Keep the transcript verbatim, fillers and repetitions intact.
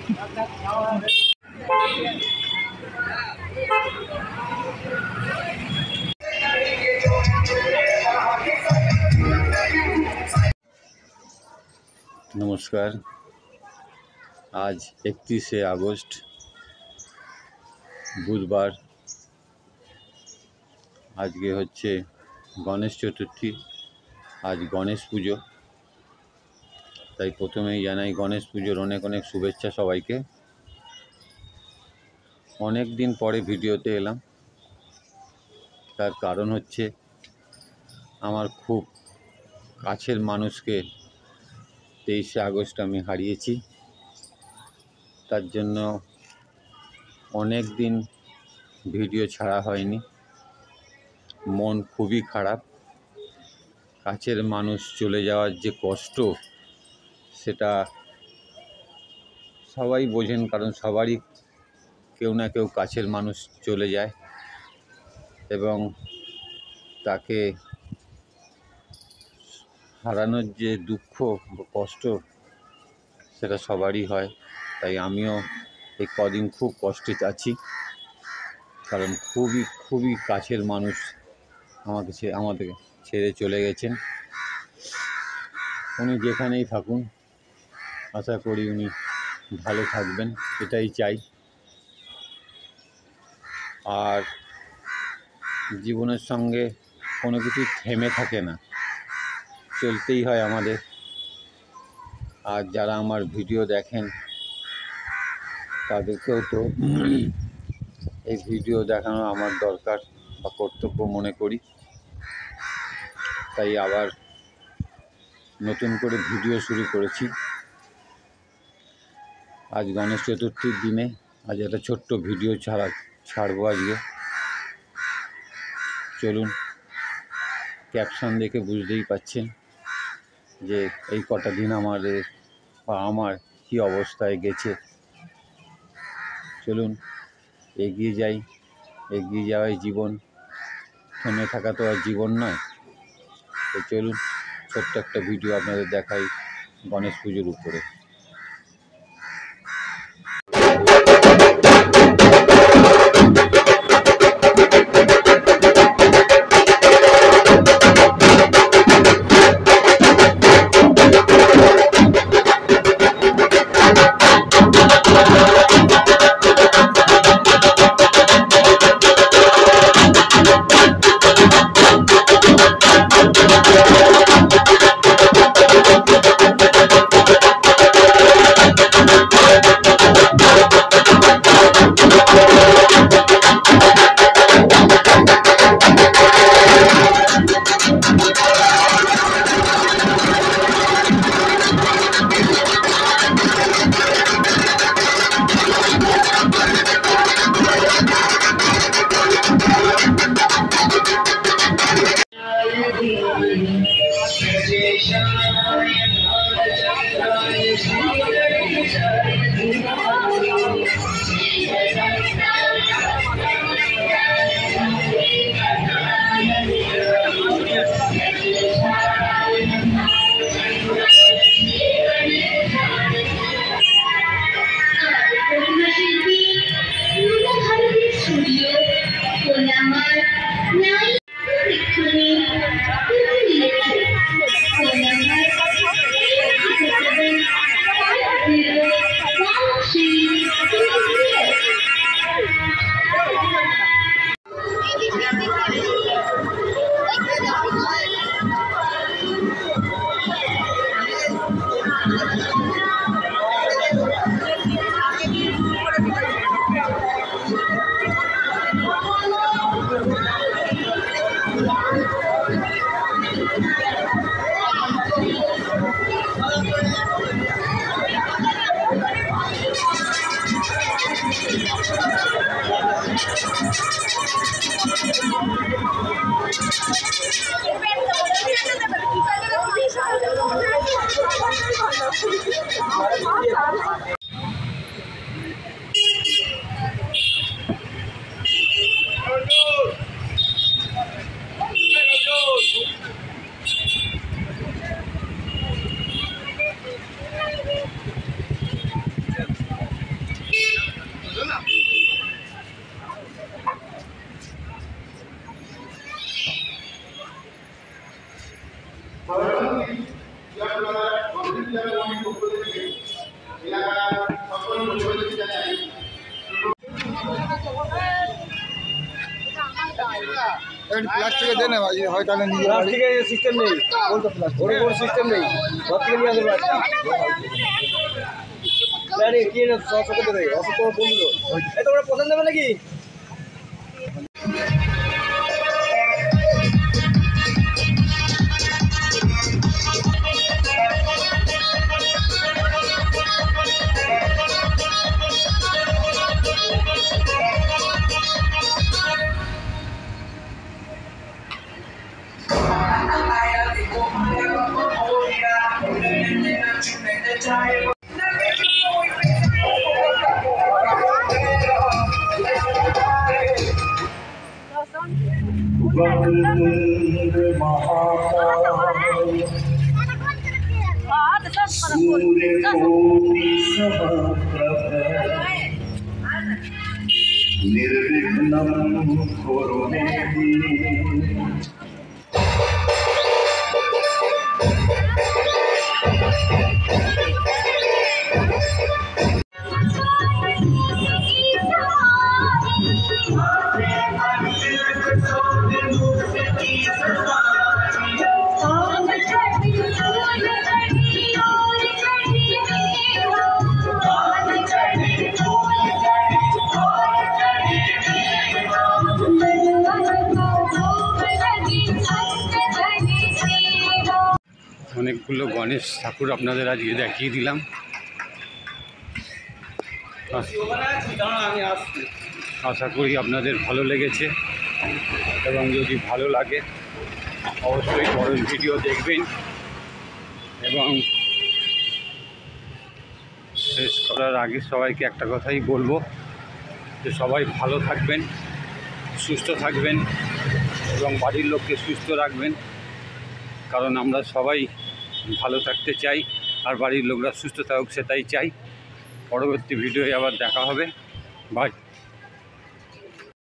नमस्कार। आज इकतीसे আগস্ট বুধবার। আজকে হচ্ছে গণেশ চতুর্থী। আজ গণেশ পুজো, তাই প্রথমেই জানাই গণেশ পুজোর অনেক অনেক শুভেচ্ছা সবাইকে। অনেক দিন পরে ভিডিওতে এলাম, তার কারণ হচ্ছে আমার খুব কাছের মানুষকে তেইশে আগস্ট আমি হারিয়েছি। তার জন্য অনেক দিন ভিডিও ছাড়া হয়নি। মন খুবই খারাপ। কাছের মানুষ চলে যাওয়ার যে কষ্ট, সেটা সবাই বোঝেন, কারণ সবারই কেউ না কেউ কাছের মানুষ চলে যায় এবং তাকে হারানোর যে দুঃখ কষ্ট, সেটা সবারই হয়। তাই আমিও এই কদিন খুব কষ্টে আছি, কারণ খুবই খুবই কাছের মানুষ আমাকে আমাদের ছেড়ে চলে গেছেন। উনি যেখানেই থাকুন, আশা করি উনি ভালো থাকবেন, এটাই চাই। আর জীবনের সঙ্গে কোনো কিছু থেমে থাকে না, চলতেই হয় আমাদের। আর যারা আমার ভিডিও দেখেন তাদেরকেও তো এই ভিডিও দেখানো আমার দরকার বা কর্তব্য মনে করি। তাই আবার নতুন করে ভিডিও শুরু করেছি। আজ গণেশ চতুর্থীর দিনে আজ একটা ছোট্ট ভিডিও ছাড়া ছাড়বো আজকে। চলুন, ক্যাপশন দেখে বুঝতেই পাচ্ছেন যে এই কটা দিন আমাদের বা আমার কি অবস্থায় গেছে। চলুন এগিয়ে যাই, এগিয়ে যাওয়াই জীবন, থেমে থাকা তো আর জীবন নয়। তো চলুন ছোট্ট একটা ভিডিও আপনাদের দেখাই গণেশ পুজোর উপরে। প্লাস্টিকে দেন হয় তাহলে নিয়ে প্লাস্টিকের সিস্টেম নেই, বলতো প্লাস্টিক ওর কোনো সিস্টেম নেই, ঘর থেকে নিয়ে আসবে প্লাস্টিক কি না ছশো টাকা দেবে অসুস্থ বললো এই তোমরা পছন্দ হবে নাকি निर्विघ्नं कुरु मे অনেকগুলো গণেশ ঠাকুর আপনাদের আজকে দেখিয়ে দিলাম। আশা করি আপনাদের ভালো লেগেছে, এবং যদি ভালো লাগে অবশ্যই পরের ভিডিও দেখবেন। এবং শেষ করার আগে সবাইকে একটা কথাই বলবো যে সবাই ভালো থাকবেন, সুস্থ থাকবেন এবং বাড়ির লোককে সুস্থ রাখবেন, কারণ আমরা সবাই ভালো থাকতে চাই আর বাড়ির লোকরা সুস্থ থাকুক সেটাই চাই। পরবর্তী ভিডিওয়ে আবার দেখা হবে। বাই।